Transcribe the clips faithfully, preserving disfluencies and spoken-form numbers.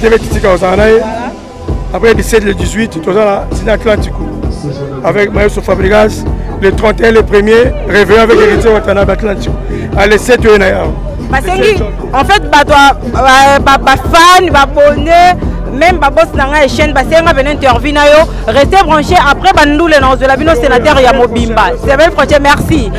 invité avec Titi Kaosanae. Après le dix-sept, le dix-huit, tout ça là, c'est Atlantico. Avec Maestro Fabregas, le trente et un, le premier, réveillé avec Héritier Watana Atlantico. À les sept, il y a en fait, les fans, les abonnés, même les chaînes, les interviews, restez branchés. Après, nous, les noms de la ville, sénateur Yamobimba. C'est vrai, franchement, merci.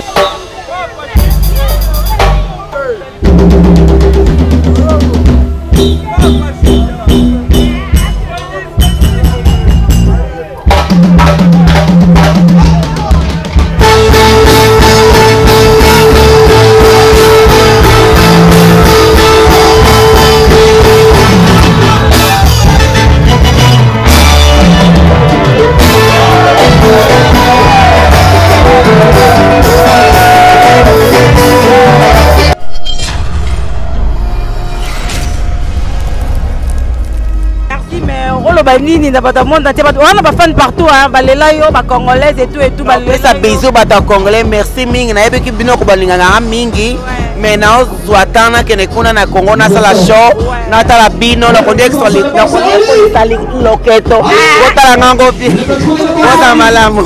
Nini na bata monde entier on a fan partout hein balela yo ba congolais et tout et tout balela ça bisou bata congolais merci mingi na yebeki bino ko balinga nga mingi mais na zwatana kene kuna na Congo na sala show na tala bino na konde extra na konde tali loketo kotala ngango pi kota malamu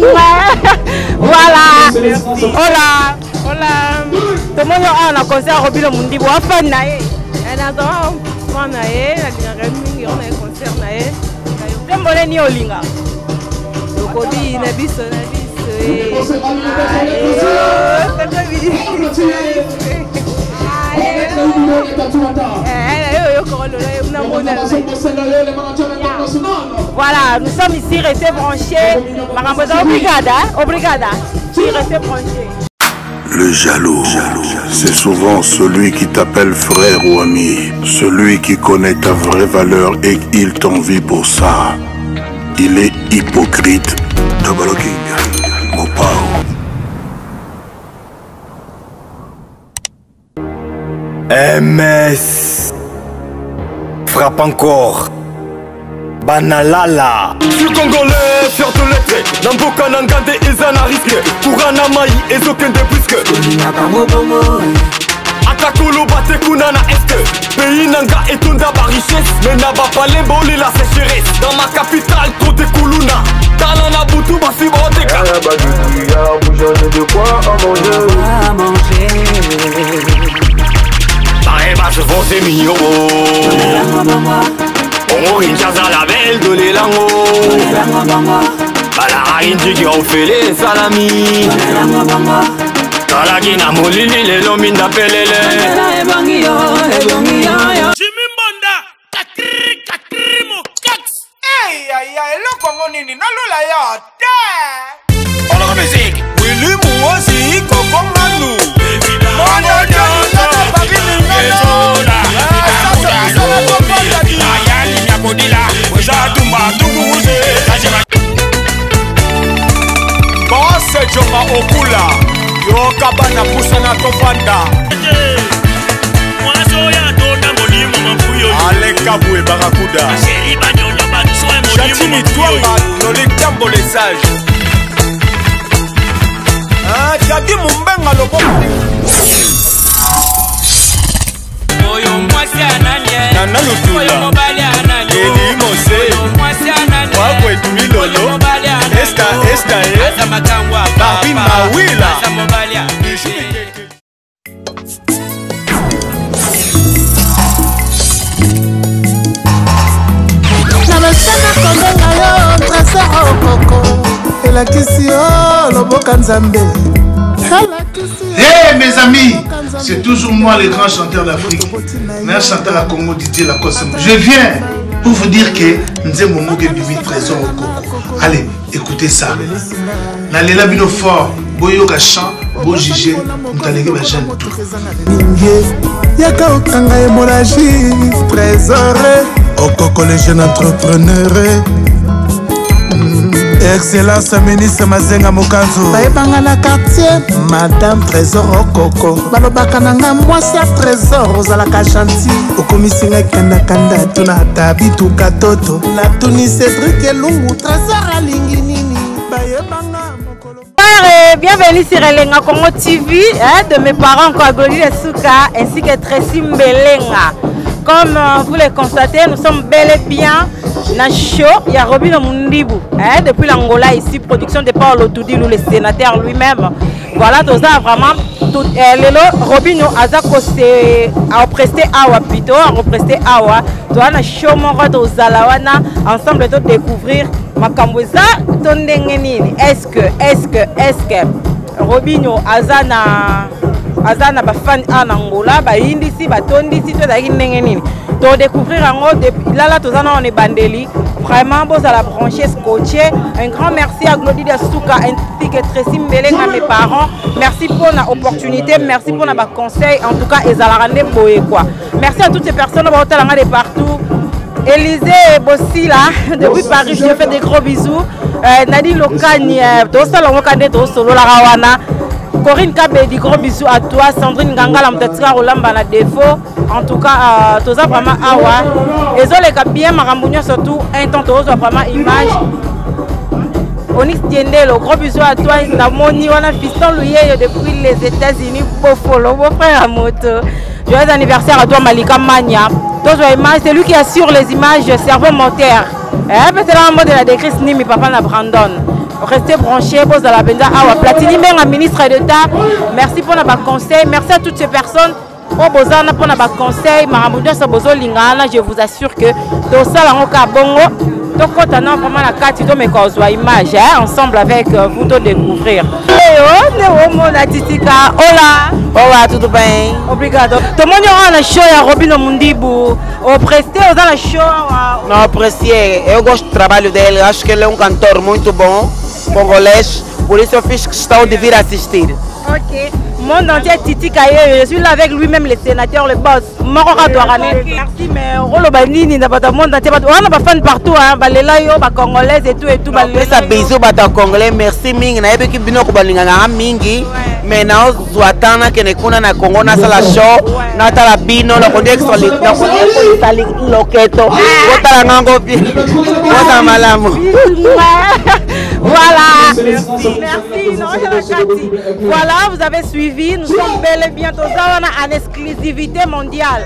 voilà hola hola tout le monde a un concert Robino Mundi wa fan na ye na do fan na ye na mingi on a concert na ye Mbole ni olinga. Lokodi na biso na biso. Voilà, nous sommes ici restés branchés. Marambosa obrigada, obrigada. Restés branchés. Le jaloux, c'est souvent celui qui t'appelle frère ou ami, celui qui connaît ta vraie valeur et il t'envie pour ça. Il est hypocrite. Double King, Mopao. M S frappe encore. Banalala. Je suis congolais, fier de l'être. Namboka Nangande, Ezana risque. Kurana Maï, Ezoken de Busque. Atakolo bate kunana est. Pays Nanga et Tunda ba richesse. Mais n'a pas parlé boli la sécheresse. Dans ma capitale, trop de Kuluna. Talana Boutou, ma fibre en déca. Y'a pas de bouillard, bougeonne de quoi à manger. À manger. Parema se font ces millions. Oh, Inchaza la belle de l'élango. Bala Inji qui ont fait les salamis. Talagina Molini, les lomines d'Apelele. Jimmy Mbonda, Katri, Katri, mo, Kats. Hey, aïe, aïe, le Congo nini, non, l'oula ya, On la musique. Willy Mouazi, Coco Manou. Mono Dion, Paris, Ningala. Boss Joma Okula Yoka bana pusana tofanda Aleka Boué Barakuda Chatini Touamba Nolikambo les sages Ah, Jadi Mumbenga Lobo Oyo mwasi ananye Nana Lutula Oyo mobali ananye Eli Mose Oyo mwasi ananye Wagwe Tumilolo Oyo mobali ananye Esta, esta, eh Asa makangwa Barbie Mawila Asa mobali ananye Nabasana kondenga yo Trésor Okoko Elakisi yo Loboka Nzambe. Hey mes amis, c'est toujours moi le grand chanteur d'Afrique, meilleur chanteur à Congo, Didier Lacoste. Je viens pour vous dire que Nzembo Moge Bibi Trésor Okoko. Allez, écoutez ça. Nalela bino fort, boyoka chant, bo jugé, mtalege ba jeune tout. Yaka okanga hémorragie, Trésor Okoko les jeunes entrepreneurs. Excellence ministre Mazenga Mokanzo Baebanga na quartier Madame Trésor Okoko Balobaka nanga mwasi ya Trésor ozalaka gentil okomisinga kanda kanda tuna tabitu katoto na tuni Cédric Elungu Trésor alingi nini Baebanga mokolo. Bienvenue sur Elenga Congo T V hein, de mes parents Kwagoli Suka ainsi que Tracy Mbelenga. Comme euh, vous le constatez, nous sommes bel et bien dans show. Il y a Robino Mundibu. Hein, depuis l'Angola, ici, production de Paolo Toudilou, le sénateur lui-même. Voilà, tout ça vraiment. Tout, euh, Lelo, Robino Azako a presté Awa plutôt, a represté Awa. Tu as un show, mon roi de Zalawana, ensemble de découvrir Makambouza, ton dengenini. Est-ce que, est-ce que, est-ce que Robino Azana. Azana ba fan en Angola ba indisi ba tondisi to da ngenini to découvrir en depuis là là tozana on est bandeli vraiment beau à la brancher scotché. Un grand merci à Glody de Souka ainsi que Tracy Mbelenga mes parents. Merci pour la opportunité, merci pour la conseil en tout cas ezalarande boye quoi. Merci à toutes ces personnes ba hotelanga de partout. Élisée Bossi là depuis Paris, je fais des gros bisous. Euh, Nadi Lokani to sala ngokande to solo la rawana. Corinne Kabedi, gros bisous à toi. Sandrine Gangala, Mtatsika Rolamba na défaut. En tout cas, tous ça vraiment awa. Et ça les bien Marambougnon surtout un temps tous vraiment image. Onyx Tiendelo, gros bisous à toi. Namoni, on a fiston Louis depuis les États-Unis. Beau follow, beau frère à moto. Joyeux anniversaire à toi Malika Mania. Tous les images, c'est lui qui assure les images cerveau moteur. Eh, peut-être un mot de la décrise ni mi papa na Brandon. Restez branchés, vous à la Benda Awa Platini, même un ministre d'État. Merci pour notre conseil. Merci à toutes ces personnes. Au Bozana pour notre conseil. Maramoudia Sabozo Lingana, je vous assure que tout ça, là, bongo. Donc, quand on a vraiment la carte, il me cause image, ensemble avec vous de découvrir. Hola. Hola, tudo bem? Obrigado. Tout le monde aura un show à Robino Mundibu. Au presté, aux un show. Não apreciei. Eu gosto do trabalho dele. Acho que ele é um cantor muito bom, congolês. Por isso eu fiz questão de vir assistir. Ok. Monde entier Titi Kaye, je suis là avec lui-même le sénateur, le boss. Morora Douarane. Merci, mais Rolo Banini, dans le monde entier. On a des fans partout, hein. Balelayo, Congolais et tout et tout. Ça bisous, bata Congolais. Merci Mingi. Na ebe ki bino ko balinganga Mingi. Mais na zuatana que ne kuna na Congo na sala show. Na tala bino na konde extra lit. Na konde extra lit loketo. Kota la ngango pi. Kota malamu. Voilà. Merci. Merci. Non, voilà, vous avez suivi. Nous sommes bel et bien en exclusivité mondiale.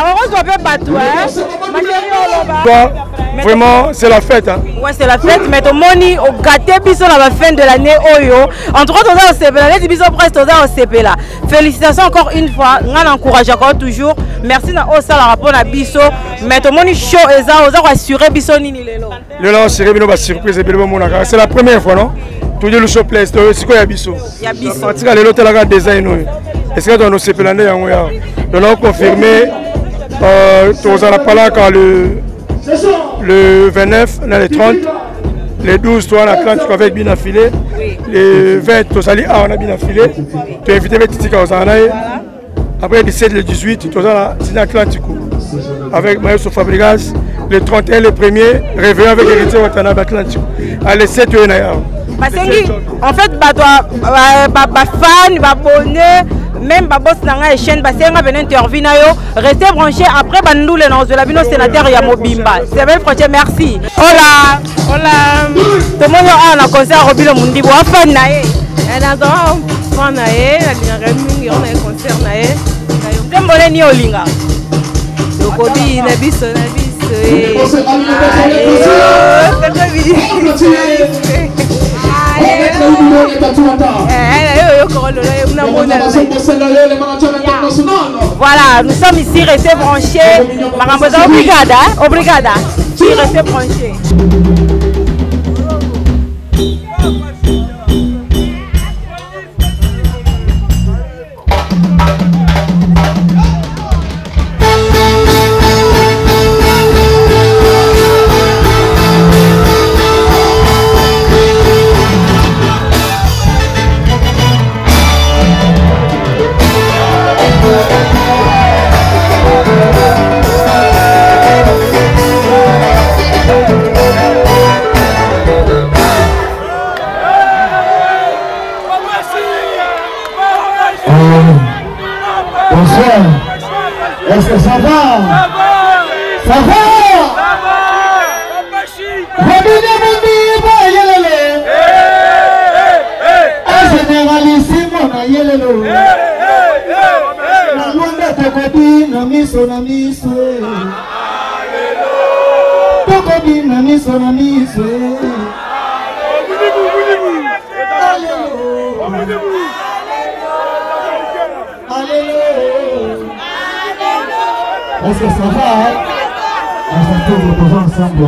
Bon, vraiment, c'est la fête. Hein. Ouais, c'est la fête, mais tout le monde au gâté biso à la fin de l'année Oyo. En tout cas, tout ça au C P là, les biso presque tout ça au C P là. Félicitations encore une fois, on encourage encore toujours. Merci na au ça la rapport na biso, mais tout le monde chaud et ça, on va assurer biso nini lelo. Le là, c'est une surprise et bien le c'est la première fois, non? Tout le show place, c'est quoi Yabiso? Yabiso. En tout cas, l'hôtel a design. Est-ce que dans nos C P là, on a confirmé, on a parlé quand le le vingt-neuf, le trente, les douze, on a trente avec bien affilé, les vingt, on a bien affilé. Tu as invité mes Titi Kaosanaï. Après le dix-sept, le dix-huit, tu as c'est l'Atlantique avec Maestro Fabregas. Le trente et un, le premier, réveillé avec Héritier Watana Atlantique. À le sept, tu es là. En fait, les fans, les abonnés, même les chaînes, les interviews, restez branchés après Bandou, le nom de la ville sénateur Yamobimba. C'est bien, Frotier, merci. Hola. Hola. Tout le monde a un concert à Robino Mundibu. Fan nae. On a fan nae, on a un concert nae. On a un olinga. Donc on dit nabiso nabiso. Voilà, nous sommes ici restés branchés. Marambosa, obrigada, obrigada. Restés branchés. Est-ce que ça va? Ça va? Robino Mundibu yelele. Un généralissime na yelelo. Na londe tokodi na mi miso na miso Toko bina miso na miso Est-ce que ça va? On s'en trouve le posant ensemble.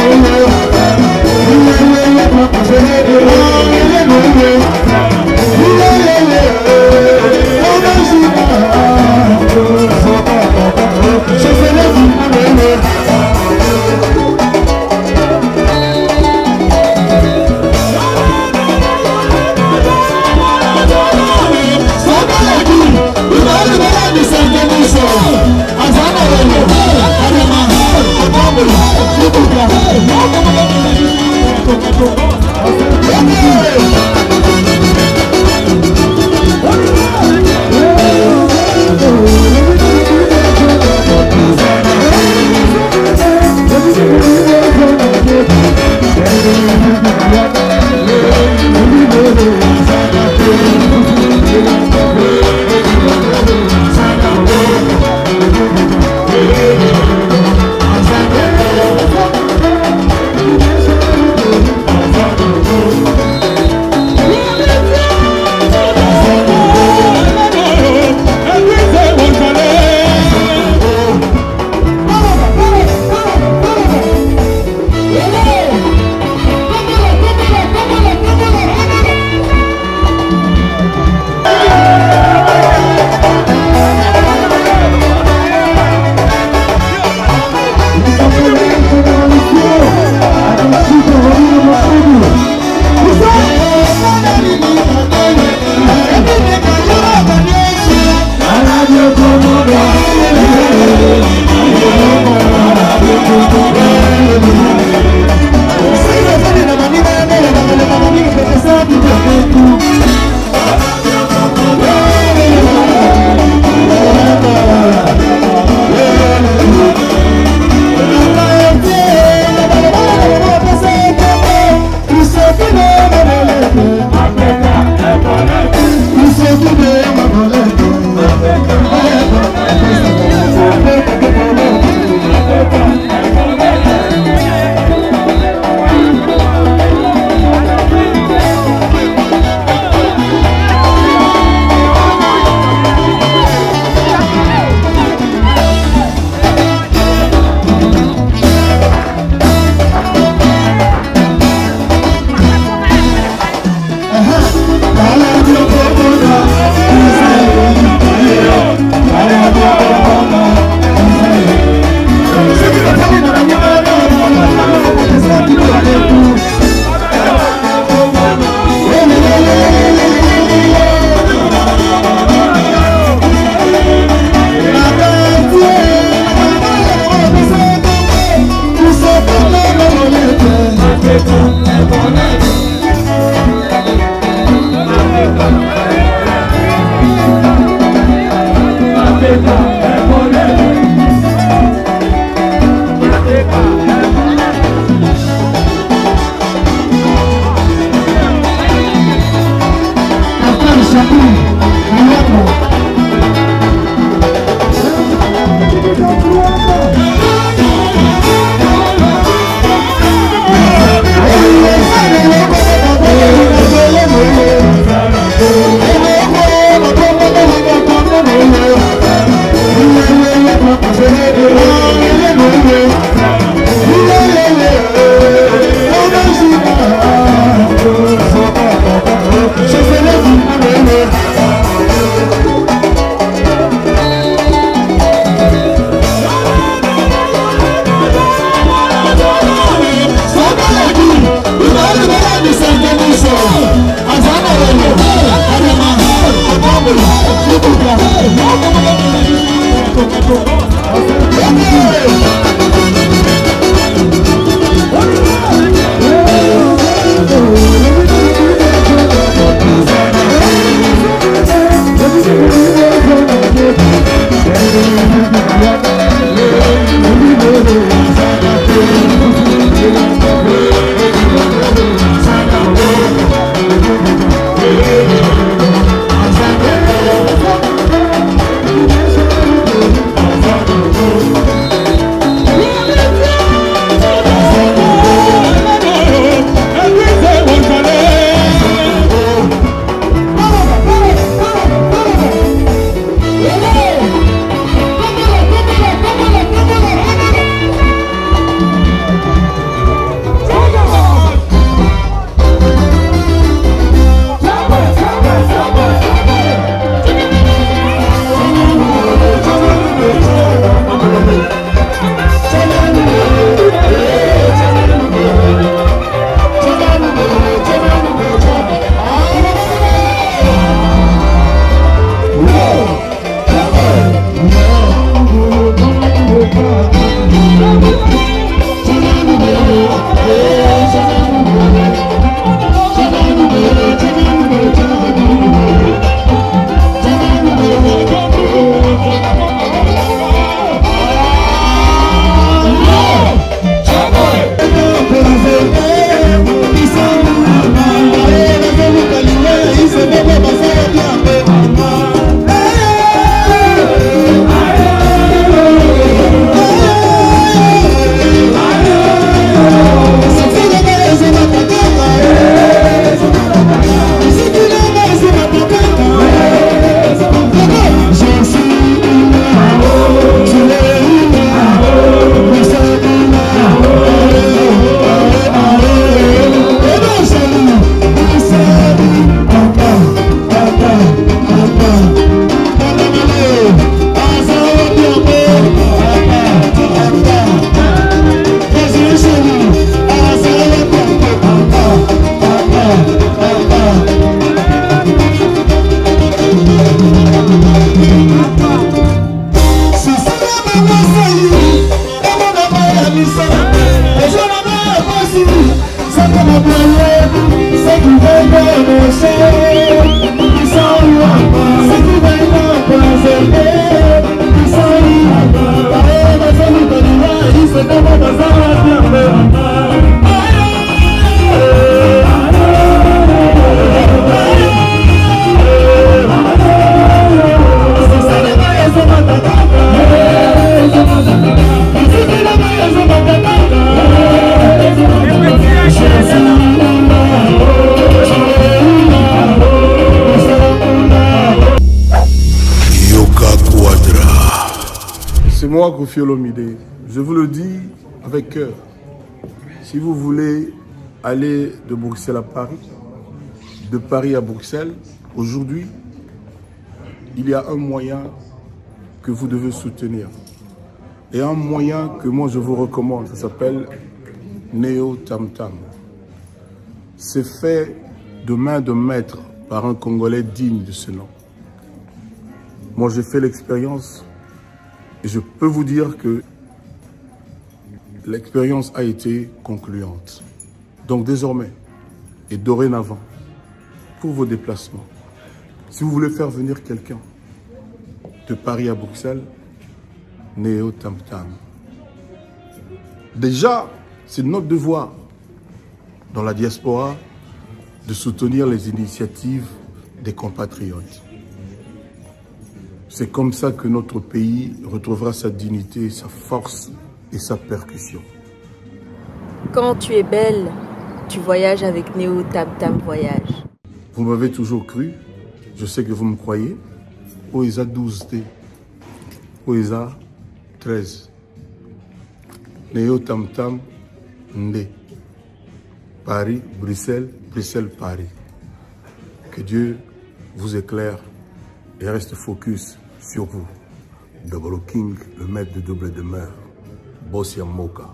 Thank you. Koffi Olomide, je vous le dis avec cœur, si vous voulez aller de Bruxelles à Paris, de Paris à Bruxelles, aujourd'hui, il y a un moyen que vous devez soutenir. Et un moyen que moi je vous recommande, ça s'appelle Néo Tam Tam. C'est fait de main de maître par un Congolais digne de ce nom. Moi j'ai fait l'expérience et je peux vous dire que l'expérience a été concluante. Donc désormais et dorénavant, pour vos déplacements, si vous voulez faire venir quelqu'un de Paris à Bruxelles, Néo Tam Tam. Déjà, c'est notre devoir dans la diaspora de soutenir les initiatives des compatriotes. C'est comme ça que notre pays retrouvera sa dignité, sa force et sa percussion. Quand tu es belle, tu voyages avec Néo Tam Tam Voyage. Vous m'avez toujours cru, je sais que vous me croyez. Oesa douze T, Oesa treize. Néo Tam Tam Ndé. Paris, Bruxelles, Bruxelles, Paris. Que Dieu vous éclaire et reste focus sur vous. Double King, le maître de double demeure. Bossia Moka.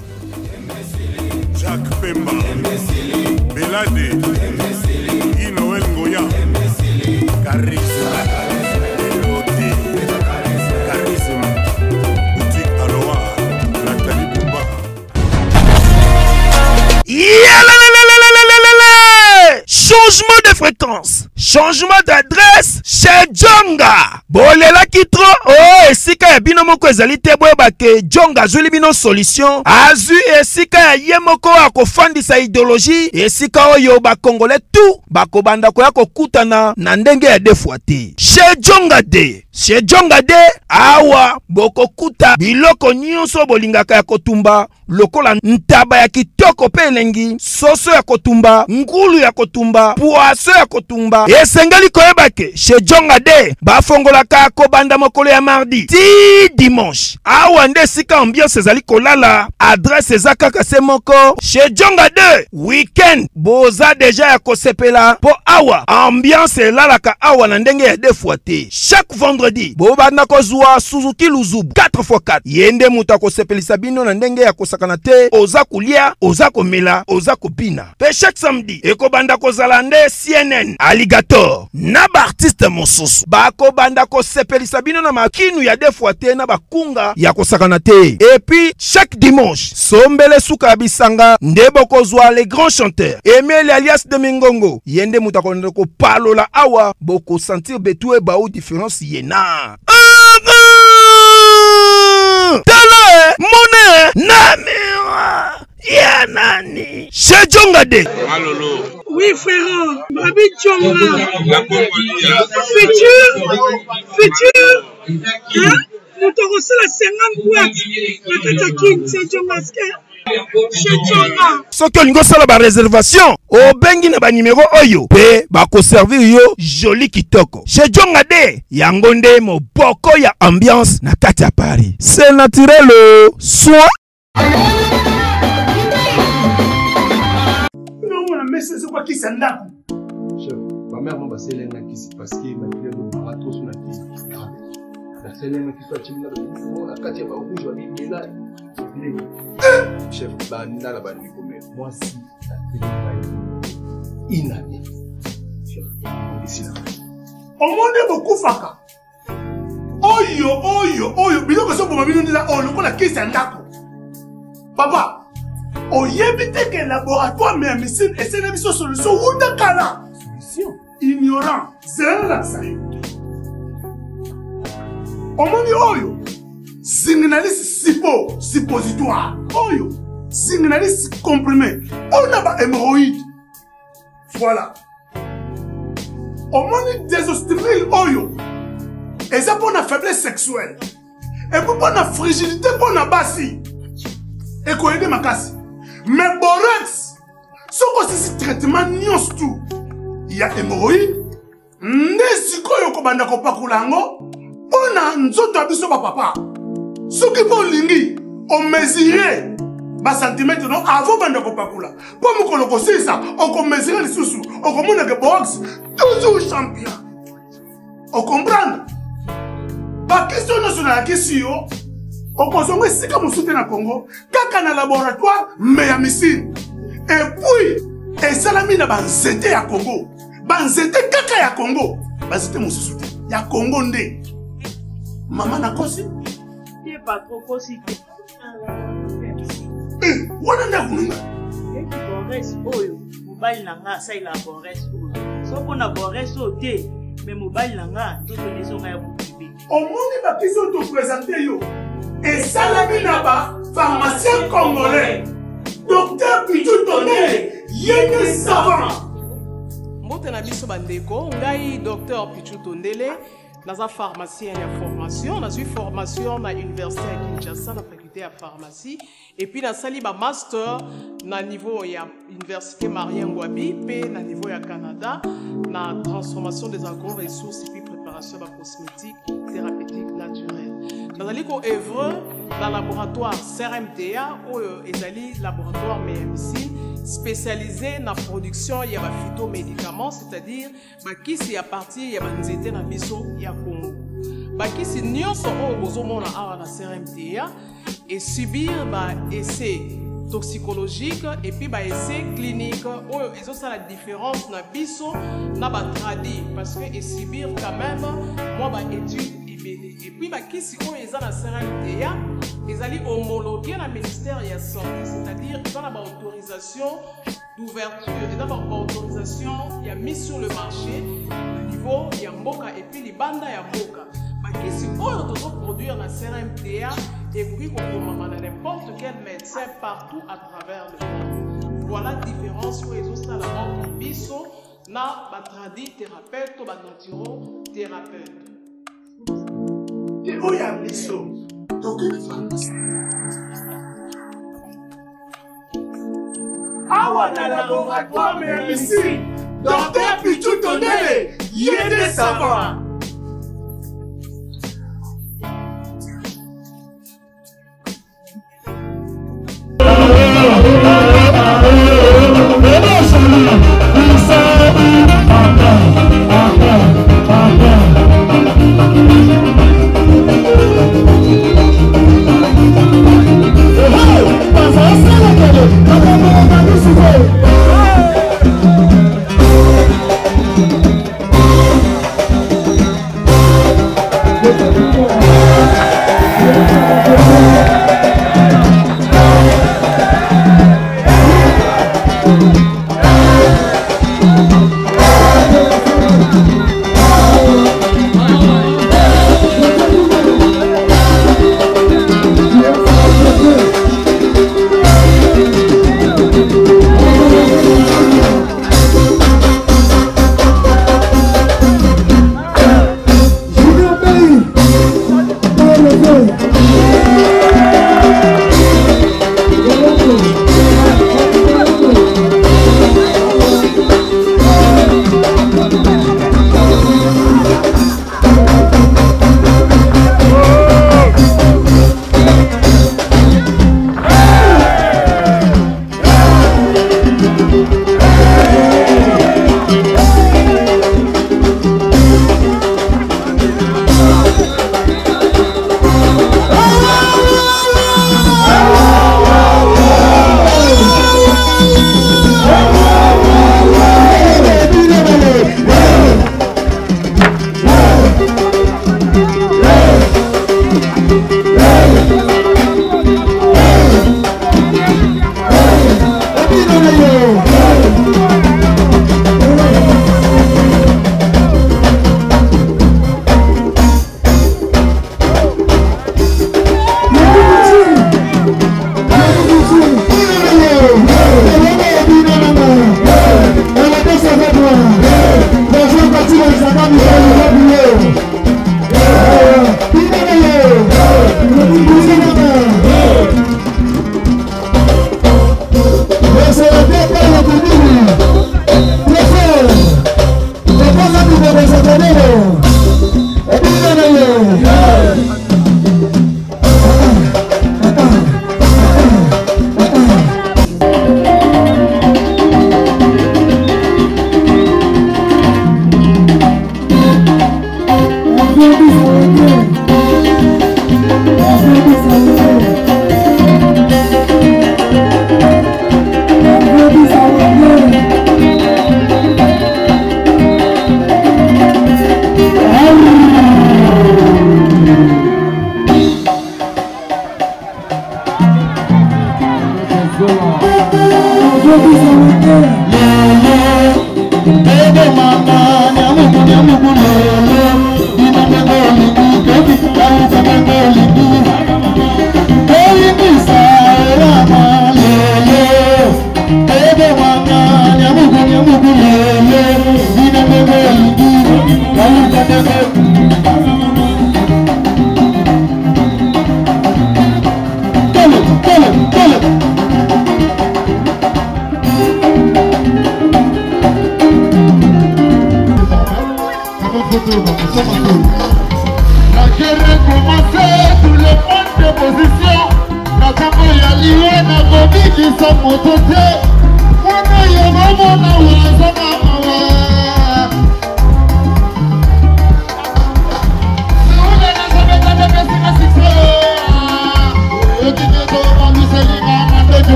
Jacques Pemba, Belade, Guy Noël Ngoya, Charisme, Elodie, Charisme, Boutique Aloha, Nathalie Bumba. Changement de fréquence, changement d'adresse chez Djonga. Bolela kitro, oh, esika ya bino moko ezali te boyeba ke Djonga azuli bino solution. Azu esika ya ye moko akofandisa idéologie, esika oyo ba Congolais tout bakobanda koya kokutana na ndenge ya defwa te. Chez Djonga de, chez Djonga de, awa bokokuta biloko nyonso bolingaka ya kotumba, lokola ntaba ya kitoko pe elengi, soso ya kotumba, ngulu ya kotumba, poaso ya kotumba. Esengeli koyeba ke chez Djonga de bafongolaka kobanda mokolo ya mardi ti dimanche. Awa nde sika ambiance ezali kolala, adresse eza kaka se moko. Chez Djonga de weekend boza deja ya kosepela po awa ambiance elalaka awa na ndenge ya defwa te. Chaque vendredi bobanda kozwa Suzuki Luzubu quatre fois quatre. Yende muta kosepelisa bino na ndenge ya kosakana te, oza kulia, oza komela, oza kopina. Pe chaque samedi ekobanda kozala nde C N N Alligator na ba artiste mosusu bako banda kosepelisa bino na makinu ya defwa te na bakunga ya kosakana te. Et puis chaque dimanche sombele suka bisanga nde bokozwa les grands chanteurs Emile alias de Mingongo. Yende muta konde ko palola awa boko sentir betu e ba ou différence yena. Tele mone namira ya nani chez Djonga de. Malolo. Oui frère, Babi Djonga. Futur, futur. Hein? Nous te recevons cinquante boîtes. La Katakin, c'est Djonga. Soki olingo sala ba réservation obengi na ba numéro oyo pe bako servir yo joli kitoko. Chez Djonga de yango nde moboko ya ambiance na kati ya Paris. C'est naturel soit. Non, mais c'est quoi qui s'en a? Chef, ma mère m'a passé l'un qui s'est passé, ma fille m'a barato sur la tête. La seule qui soit timide, la Katia va rouge, je vais dire là. Chef, banda la bande comme moi si la télé inane. Chef, ici là. Au monde beaucoup faka. Oyo, oyo, oyo, bilo que ça pour ma vie nous là, oh, le coup la qui s'en a. Papa, oyebite que laboratoire mais médecine et c'est une solution ou de kala. Solution. Ignorant, c'est la ça. Au monde oyo. Signaliste sipo, suppositoire. Oyo. Signaliste comprimé. On a pas hémorroïde. Voilà. Au monde désostérile oyo. Et ça pour la faiblesse sexuelle. Et pour la fragilité pour la bassi. Et qu'on aide ma casse. Mais borax. Ce que c'est ce traitement nyons tout. Il y a hémorroïde. Nesiko yoko banda ko pakulango. On a nzoto abiso ba papa. Ce qui peut lingi, on mesurait basantimetre no avant banda kopakula po mokolo kosisa okomesera lisusu okomona ke box toujours champion okomprendre bakisi oyo nyonso nayakisi yo okozongo esika mosusu te na Congo kaka na laboratoire me ya misine epuis esalami na banzete ya Congo banzete kaka ya Congo banzete mosusu te ya Congo nde mama nakosi ye patro kosi te eh wana nda kununga eki bores oyo mobali na nga asaila bores oyo soko na bores oyo te me mobali na nga nzoto nezonga ya bokibe omoni bakisi oyo topresente yo esalami na bapharmacien congolais docteur Pichu Tondele yene savant mbote na biso bandeko ngai docteur Pichu Tondele naza pharmacien ya formation nazwi formation na université ya Kinshasa na faculté ya pharmacie et puis nasali ba master na niveau ya université Marien Ngouabi pe na niveau ya Canada na transformation des agro-ressources et puis préparation de cosmétiques thérapeutiques naturelles. Nazali ko œuvre dans laboratoire C R M T A ou ezali laboratoire M M C spécialisé dans la production de phytomédicaments, c'est-à-dire bakisi ya partie ya banzete na biso ya Congo. Bakisi nyonso oyo bozomona awa na C R M T A et subir ba essai toxicologique et puis ba essai clinique oyo ezosa la différence na biso na ba tradi parce que et subir quand même moi ba étude et puis bakisi oyo eza na C R M T A ezali homologué na ministère ya santé, c'est-à-dire ils ont la autorisation d'ouverture, ils ont la autorisation il y a mis sur le marché au niveau ya mboka et puis libanda ya mboka bakisi oyo tozo produire na C R M T A et puis qu'on na n'importe quel médecin partout à travers le monde. Voilà la différence où ils ont ça la mort biso na batradi thérapeute ou batantiro thérapeute. Et où y a biso donc awa na laboratoire mais ici docteur Pichu Tondele yene savant.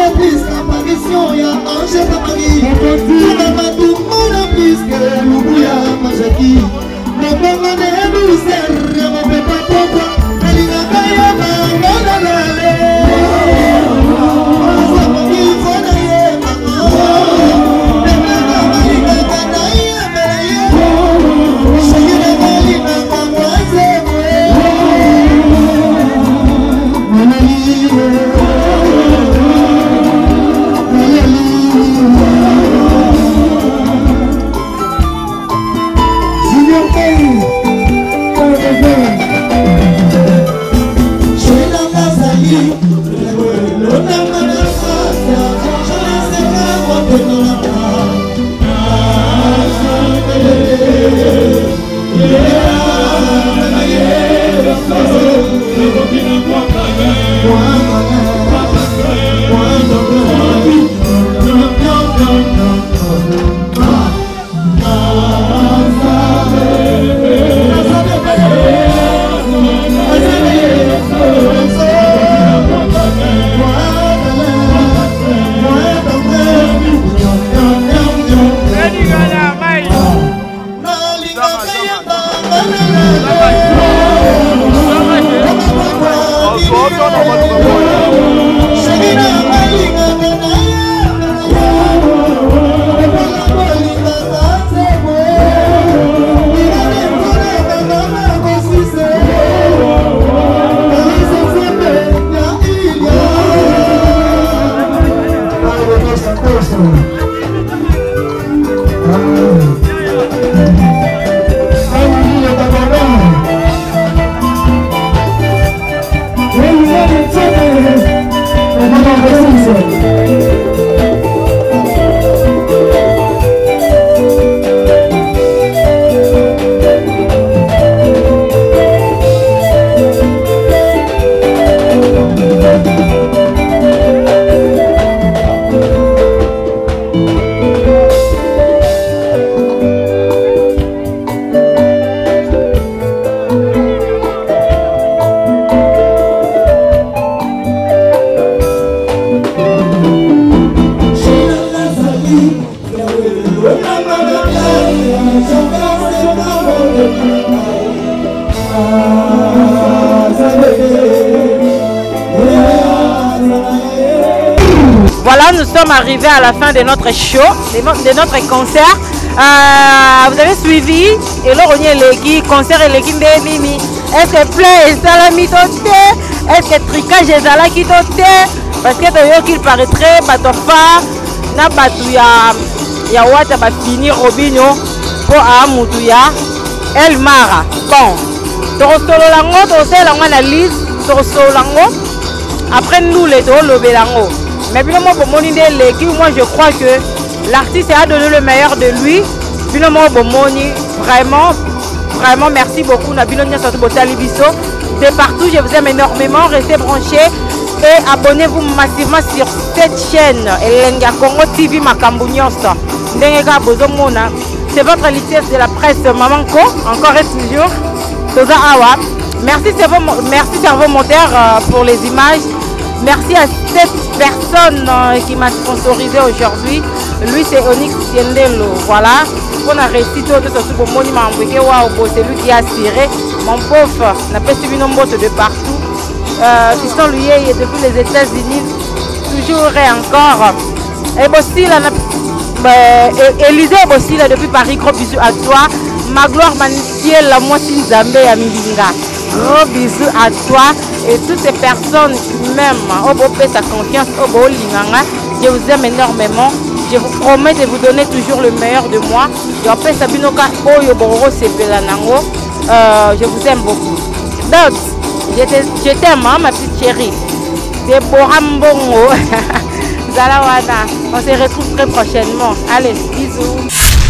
plus qu'apparition ya ange na Marie. Tonanga tout monde plus que Lubuya Majaki. Nobonga ne douceur ya mopepa pokwa. Nalingaka ya mangana lale. Asa moki fona ye mama. Nemanga malingaka na ye meye. Shagina malingaka mwaze mwe. Voilà, nous sommes arrivés à la fin de notre show, de notre, de notre concert. Euh, vous avez suivi et là on est les concert et les mimi. Est-ce que play est salami toté? Est-ce que tricage est salaki toté? Parce que d'ailleurs qu'il paraîtrait batofa na batuya ya wata ba finir Robinho pour amutuya El Mara. Bon, torosolo lango torosolo lango analyse torosolo lango après nous les deux le belango. Mais puis moi je crois que l'artiste a donné le meilleur de lui. Puis vraiment, vraiment merci beaucoup. De partout, je vous aime énormément. Restez branchés et abonnez-vous massivement sur cette chaîne. Elenga Congo T V Makambunios. C'est votre license de la presse Mamanko, encore et toujours. Toza Awa. Merci, merci Cerveau Moteur pour les images. Merci à cette personne qui m'a sponsorisé aujourd'hui. Lui, c'est Onyx Tiendelo. Voilà. On a réussi tout ce monument. C'est lui qui a tiré. Mon pauvre n'a pas suivi nos motos de partout. Euh, qui sont liés depuis les États-Unis. Toujours et encore. Et aussi, Élisée aussi, depuis Paris. Gros bisous à toi. Ma gloire Manitiel, la moitié Zambé à Mbinga. Gros bisous à toi et toutes ces personnes qui m'aiment, au sa confiance, au je vous aime énormément. Je vous promets de vous donner toujours le meilleur de moi. Euh, je vous aime beaucoup. Donc, je t'aime, hein, ma petite chérie. Déborah Mbongo. Zalawana. On se retrouve très prochainement. Allez, bisous.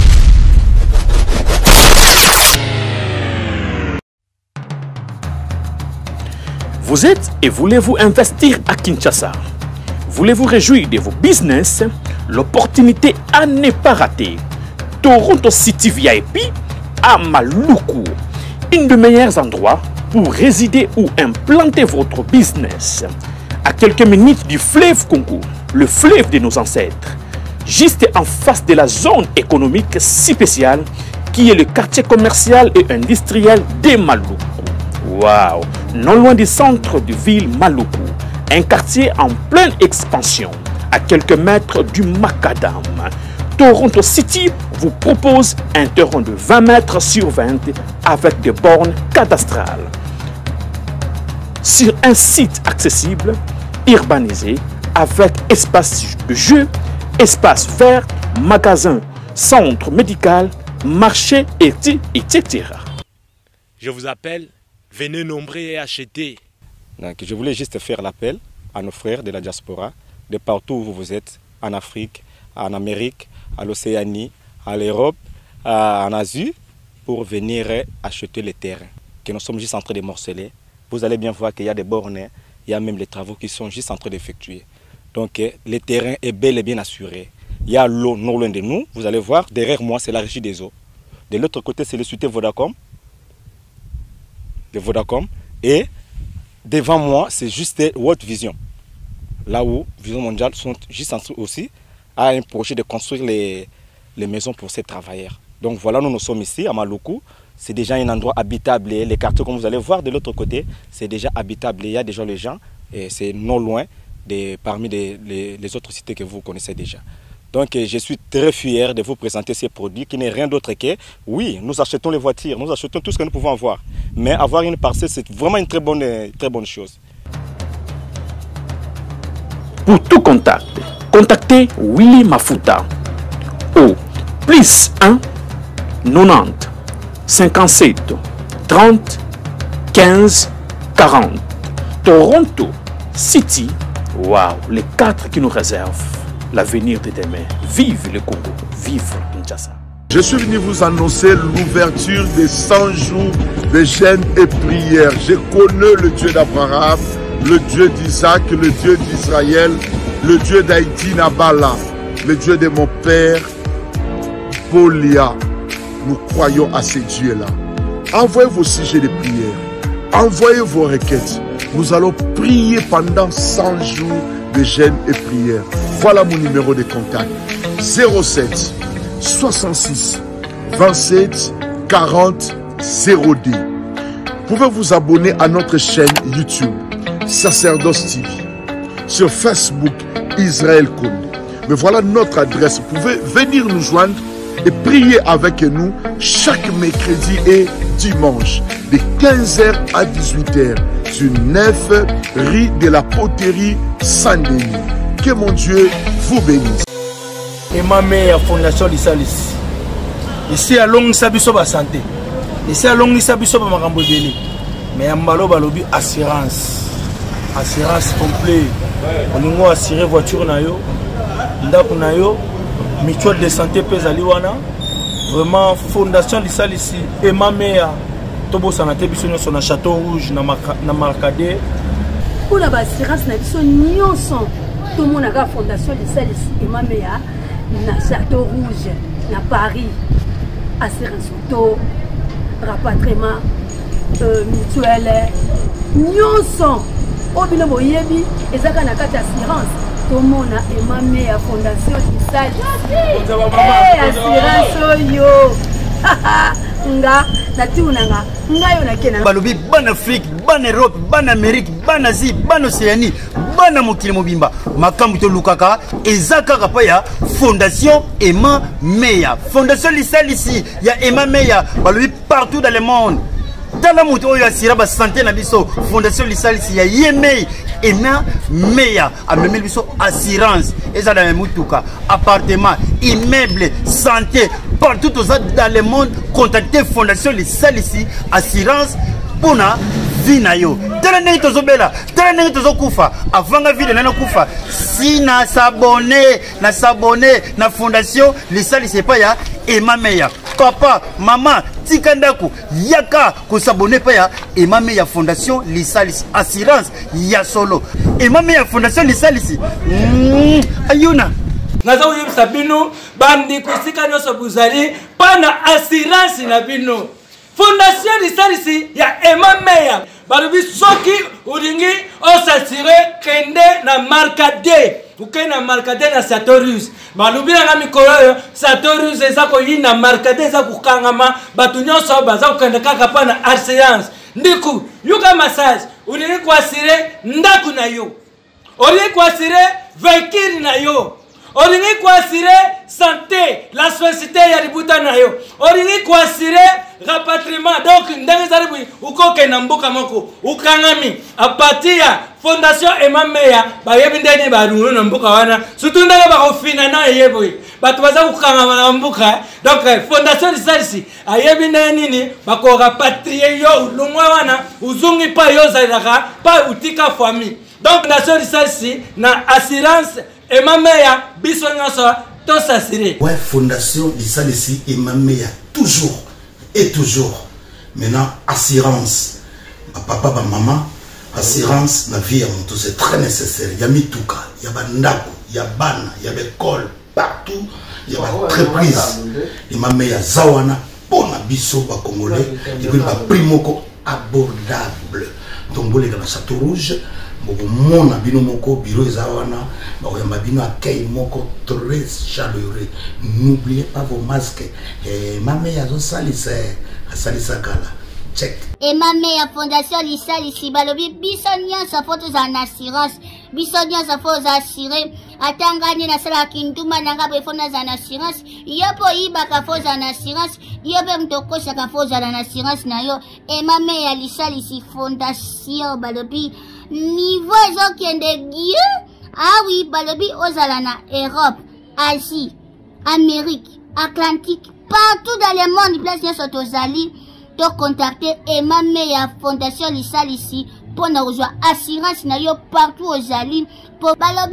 Vous êtes et voulez-vous investir à Kinshasa? Voulez-vous réjouir de vos business? L'opportunité à ne pas rater. Toronto City V I P à Maluku. Un des meilleurs endroits pour résider ou implanter votre business. À quelques minutes du fleuve Congo, le fleuve de nos ancêtres, juste en face de la zone économique si spéciale qui est le quartier commercial et industriel de Maluku. Waouh! Non loin du centre de ville Maluku, un quartier en pleine expansion, à quelques mètres du Macadam. Toronto City vous propose un terrain de vingt mètres sur vingt avec des bornes cadastrales. Sur un site accessible, urbanisé, avec espace de jeu, espace vert, magasin, centre médical, marché, et cetera. Je vous appelle, venez nombrer et acheter. Donc, je voulais juste faire l'appel à nos frères de la diaspora, de partout où vous êtes, en Afrique, en Amérique, à l'Océanie, à l'Europe, en Asie, pour venir acheter les terrains que nous sommes juste en train de morceler. Vous allez bien voir qu'il y a des bornes, il y a même les travaux qui sont juste en train d'effectuer. Donc le terrain est bel et bien assuré. Il y a l'eau non loin de nous. Vous allez voir, derrière moi, c'est la régie des eaux. De l'autre côté, c'est le société Vodacom. De Vodacom. Et devant moi, c'est juste World Vision. Là où Vision Mondiale sont juste en train aussi à un projet de construire les, les maisons pour ces travailleurs. Donc voilà, nous nous sommes ici à Maluku. C'est déjà un endroit habitable. Et les quartiers, comme vous allez voir de l'autre côté, c'est déjà habitable. Il y a déjà les gens. Et c'est non loin de, parmi les, les, les autres cités que vous connaissez déjà. Donc je suis très fier de vous présenter ces produits qui n'est rien d'autre que, oui, nous achetons les voitures, nous achetons tout ce que nous pouvons avoir. Mais avoir une parcelle, c'est vraiment une très bonne, très bonne chose. Pour tout contact, contactez Willy Mafuta au plus un quatre-vingt-dix cinquante-sept trente quinze quarante. Toronto City, waouh, les quatre qui nous réservent l'avenir de demain. Vive le Congo, vive Kinshasa. Je suis venu vous annoncer l'ouverture des cent jours de jeûne et prière. Je connais le Dieu d'Abraham, le Dieu d'Isaac, le Dieu d'Israël, le Dieu d'Haïti Nabala, le Dieu de mon père, Polia. Nous croyons à ces dieux-là. Envoyez vos sujets de prière, envoyez vos requêtes. Nous allons prier pendant cent jours de jeûne et prière. Voilà mon numéro de contact. zéro sept soixante-six vingt-sept quarante zéro deux. Vous pouvez vous abonner à notre chaîne YouTube, Sacerdoce T V. Sur Facebook, Israël Conde. Mais voilà notre adresse. Vous pouvez venir nous joindre et prier avec nous chaque mercredi et dimanche de quinze heures à dix-huit heures sur neuf rue de la Poterie Saint-Denis. Que mon Dieu vous bénisse. Et ma mère fondation Lisalis. Ici à Long Sabiso ba santé. Ici à Long Sabiso ba makambo belé. Mais à Mbalo balobi assurance. Assurance complet. On nous assurer voiture na yo. Ndako na yo. Mutuelle de santé pezali wana. Vraiment fondation Lisalis et ma mère Tobo sanate biso nyonso na Château Rouge na na Marcadet. Pour la assurance na biso nyonso. Tout le monde a la fondation Lisalis et ma mère na Château Rouge na Paris. Assurance auto, rapatriement, euh, mutuelle, nyonso. Obino boyebi ezaka na kati assurance. Tout le monde a ma mère fondation Lisalis. Eh assurance yo. Nga na tunanga ngayo na kena balobi ban Afrique, ban Europe, ban Amérique, ban Asie, ban Océanie, ban mokili mobimba makambu to lukaka ezaka kapa ya fondation Emma Meya. Fondation Lisalis ya Emma Meya balobi partout dans le monde. Dans la moto oyo asira ba santé na biso fondation Lisalis ya Yemei Emma Meya amemeli biso assurance eza na mutuka appartement immeuble santé partout dans le monde. Contactez fondation Lisalis assurance pona vina yo tala ndenge tozobela tala ndenge tozokufa avanga vile nana kufa si na s'abonner na s'abonner na fondation Lisalis epa ya Emma Meya. Papa maman tikandaku yaka ko s'abonner pa ya Emma Meya fondation Lisalis assurance ya solo Emma Meya fondation Lisalis mm, ayuna naza uyebisa bino bandi kusika nyoso buzali pana assurance na bino fondation lisalisi ya Emma Meya balobi soki ulingi osasire kende na markade uke na markade na Satorus balobi na mikolo oyo Satorus eza koyina markade eza kukangama batu nyonso baza kokende kaka pa na assurance ndiku yuka massage ulingi kwasire ndaku na yo olingi kwasire veikiri na yo olingi kwasire santé la société ya libuta na yo olingi kwasire rapatriement donc ndenge zaribu ukoke na mboka moko ukangami apatia fondation Emma Meya bayebi ndeni barungu na mboka wana surtout ndenge bakofina na yebo batu baza kukangama na mboka donc fondation lisalisi ayebi ndeni nini bako rapatrie yo lungwa wana uzungi pa yo zairaka pa utika famille donc fondation lisalisi na assurance Emma Meya biso nyonso to s'assurer. Ouais, fondation lisalisi Emma Meya toujours et toujours. Maintenant, assurance. Ma papa, ma maman, assurance, la vie à mon tout, c'est très nécessaire. Il y a Mituka, il y a Bandako, il y a Bana, il y a l'école, partout. Il y a l'entreprise. Emma Meya Zawana, pour la biso, ba Congolais, il y a un primoko abordable. Donc, les gars, Château Rouge, mon abino moko, bureau Zawana, ma bino accueil moko très chaleureux. N'oubliez pas vos masques. Et ma mère a salissé, a salissé kala. Check. Et ma mère fondation lisa ici balobi bisonia sa photo en assurance. Bisonia sa photo assuré. Atangani na sala kintuma nanga be fona en assurance. Yopo iba ka photo en assurance. Yope mtoko sa ka photo en assurance na yo. Et ma mère lisa ici fondation balobi niveau ezo kende Dieu. Ah oui, balobi ozala na Europe, Asie, Amérique, Atlantique, partout dans le monde, place bien sur Tozali, to contacter Emma Meya Fondation Lisalisi pour nous rejoindre assurance na yo partout aux Ali pour balobi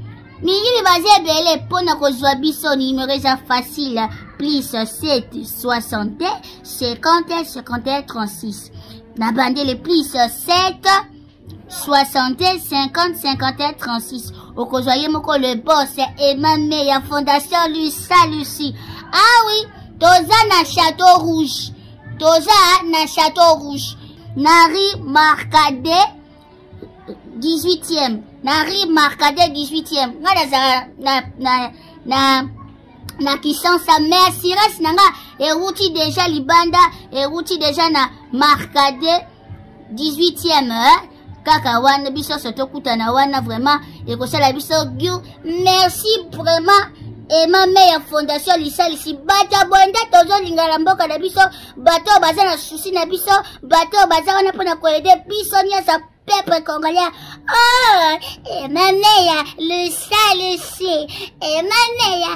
mili basé belé pour nous rejoindre biso numéro facile plus sept soixante cinquante cinquante trente-six na bande le plus sept soixante cinquante cinquante trente-six au kozoye moko le boss Emma Meya Fondation Lisalisi. Ah oui, toza na Château Rouge, toza na Château Rouge, Nari Marcade dix-huitième, Nari Marcade dix-huitième. Ngala na na na na kisansa merci ras nanga et routi déjà libanda et routi déjà na Marcade dix-huitième. Hein? Kaka wana biso soto kutana wana vraiment et ko sala biso giu merci vraiment Emma Meya Fondation Lisalisi bata bonda tozo lingala mboka na biso bato baza na souci na biso bato baza wana pona ko aider biso nya sa peuple congolais. Oh Emma Meya Lisalisi Emma Meya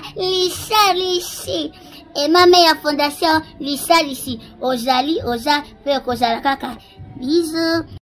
Lisalisi Emma Meya Fondation Lisalisi ozali oza pe kozala kaka bisous.